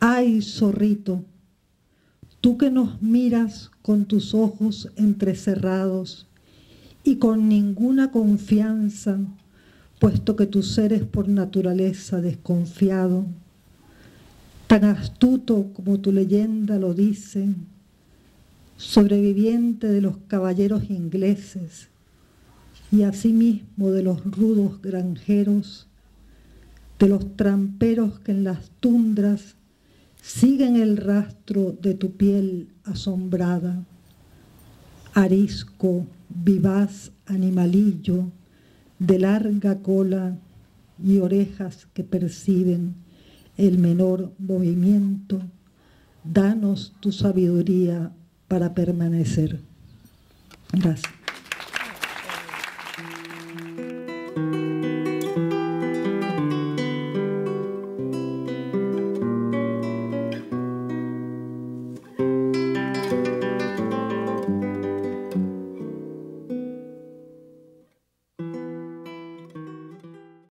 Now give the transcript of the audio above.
Ay, zorrito, tú que nos miras con tus ojos entrecerrados y con ninguna confianza, puesto que tu ser es por naturaleza desconfiado, tan astuto como tu leyenda lo dice, sobreviviente de los caballeros ingleses y asimismo de los rudos granjeros, de los tramperos que en las tundras siguen el rastro de tu piel asombrada, arisco, vivaz animalillo, de larga cola y orejas que perciben el menor movimiento, danos tu sabiduría para permanecer. Gracias.